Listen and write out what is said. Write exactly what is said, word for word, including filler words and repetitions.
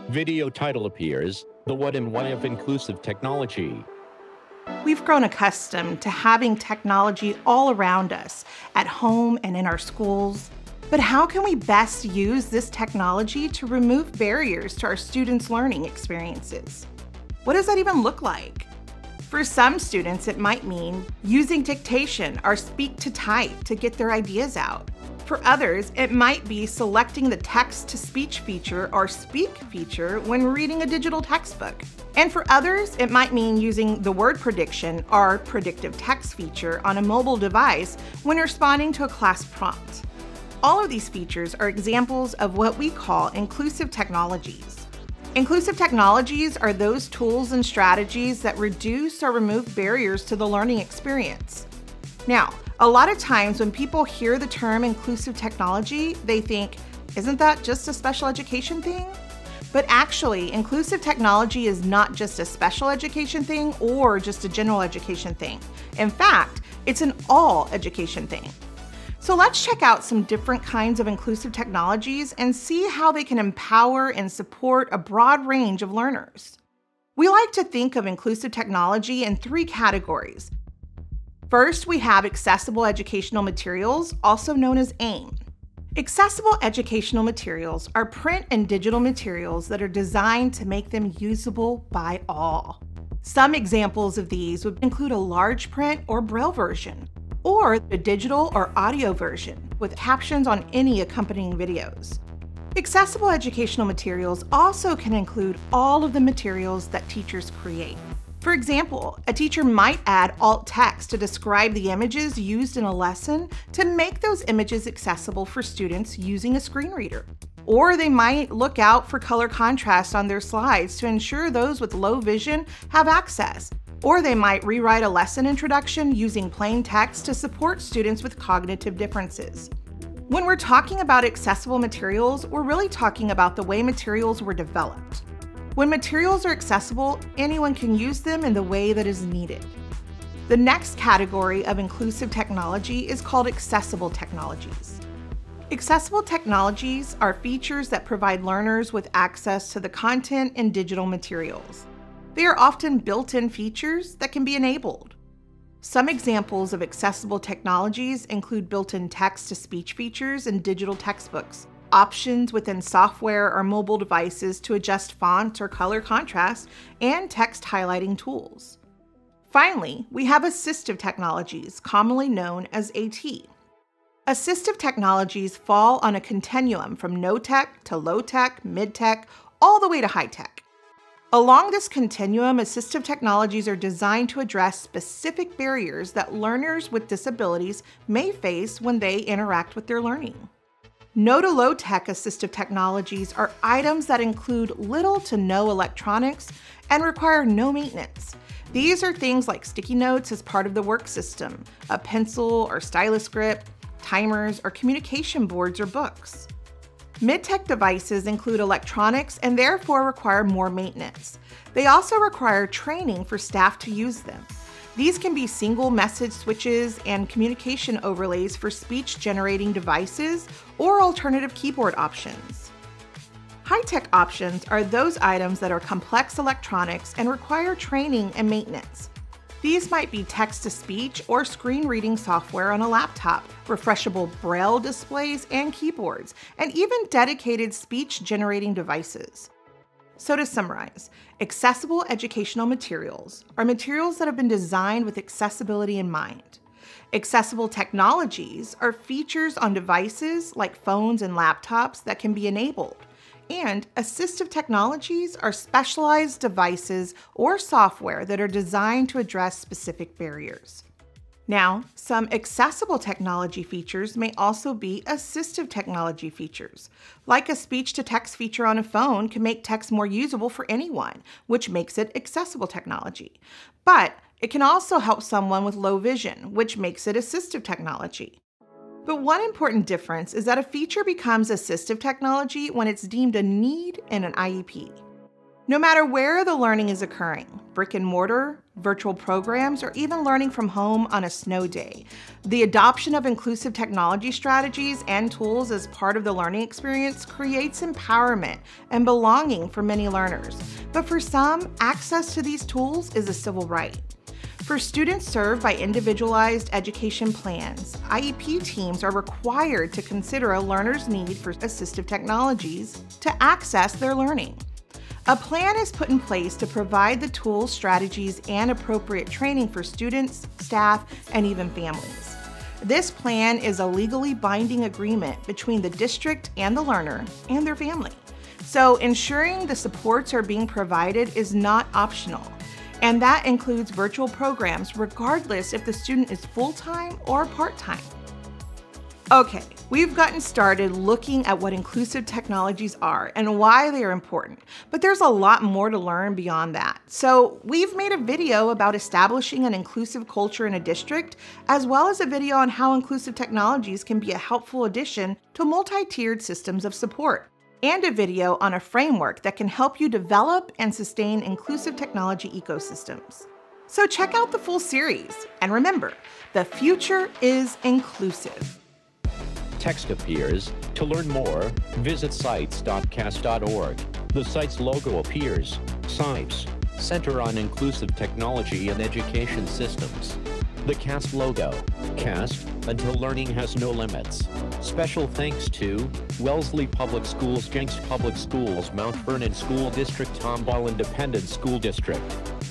Video title appears, The What and Why of Inclusive Technology. We've grown accustomed to having technology all around us, at home and in our schools. But how can we best use this technology to remove barriers to our students' learning experiences? What does that even look like? For some students, it might mean using dictation or speak to type to get their ideas out. For others, it might be selecting the text-to-speech feature or speak feature when reading a digital textbook. And for others, it might mean using the word prediction or predictive text feature on a mobile device when responding to a class prompt. All of these features are examples of what we call inclusive technologies. Inclusive technologies are those tools and strategies that reduce or remove barriers to the learning experience. Now, a lot of times when people hear the term inclusive technology, they think, isn't that just a special education thing? But actually, inclusive technology is not just a special education thing or just a general education thing. In fact, it's an all education thing. So let's check out some different kinds of inclusive technologies and see how they can empower and support a broad range of learners. We like to think of inclusive technology in three categories. First, we have accessible educational materials, also known as AIM. Accessible educational materials are print and digital materials that are designed to make them usable by all. Some examples of these would include a large print or Braille version, or a digital or audio version with captions on any accompanying videos. Accessible educational materials also can include all of the materials that teachers create. For example, a teacher might add alt text to describe the images used in a lesson to make those images accessible for students using a screen reader. Or they might look out for color contrast on their slides to ensure those with low vision have access. Or they might rewrite a lesson introduction using plain text to support students with cognitive differences. When we're talking about accessible materials, we're really talking about the way materials were developed. When materials are accessible, anyone can use them in the way that is needed. The next category of inclusive technology is called accessible technologies. Accessible technologies are features that provide learners with access to the content in digital materials. They are often built-in features that can be enabled. Some examples of accessible technologies include built-in text-to-speech features in digital textbooks, options within software or mobile devices to adjust font or color contrast, and text highlighting tools. Finally, we have assistive technologies, commonly known as AT. Assistive technologies fall on a continuum from no-tech to low-tech, mid-tech, all the way to high-tech. Along this continuum, assistive technologies are designed to address specific barriers that learners with disabilities may face when they interact with their learning. No to low-tech assistive technologies are items that include little to no electronics and require no maintenance. These are things like sticky notes as part of the work system, a pencil or stylus grip, timers, or communication boards or books. Mid-tech devices include electronics and therefore require more maintenance. They also require training for staff to use them. These can be single message switches and communication overlays for speech-generating devices or alternative keyboard options. High-tech options are those items that are complex electronics and require training and maintenance. These might be text-to-speech or screen reading software on a laptop, refreshable Braille displays and keyboards, and even dedicated speech-generating devices. So to summarize, accessible educational materials are materials that have been designed with accessibility in mind. Accessible technologies are features on devices like phones and laptops that can be enabled. And assistive technologies are specialized devices or software that are designed to address specific barriers. Now, some accessible technology features may also be assistive technology features. Like a speech-to-text feature on a phone can make text more usable for anyone, which makes it accessible technology. But it can also help someone with low vision, which makes it assistive technology. But one important difference is that a feature becomes assistive technology when it's deemed a need in an I E P. No matter where the learning is occurring, brick and mortar, virtual programs, or even learning from home on a snow day, the adoption of inclusive technology strategies and tools as part of the learning experience creates empowerment and belonging for many learners. But for some, access to these tools is a civil right. For students served by individualized education plans, I E P teams are required to consider a learner's need for assistive technologies to access their learning. A plan is put in place to provide the tools, strategies, and appropriate training for students, staff, and even families. This plan is a legally binding agreement between the district and the learner and their family. So ensuring the supports are being provided is not optional, and that includes virtual programs regardless if the student is full-time or part-time. Okay, we've gotten started looking at what inclusive technologies are and why they are important, but there's a lot more to learn beyond that. So we've made a video about establishing an inclusive culture in a district, as well as a video on how inclusive technologies can be a helpful addition to multi-tiered systems of support, and a video on a framework that can help you develop and sustain inclusive technology ecosystems. So check out the full series, and remember, the future is inclusive. Text appears. To learn more, visit sites dot cast dot org. The site's logo appears. Sites, Center on Inclusive Technology and Education Systems. The CAST logo. CAST, until learning has no limits. Special thanks to Wellesley Public Schools, Jenks Public Schools, Mount Vernon School District, Tomball Independent School District.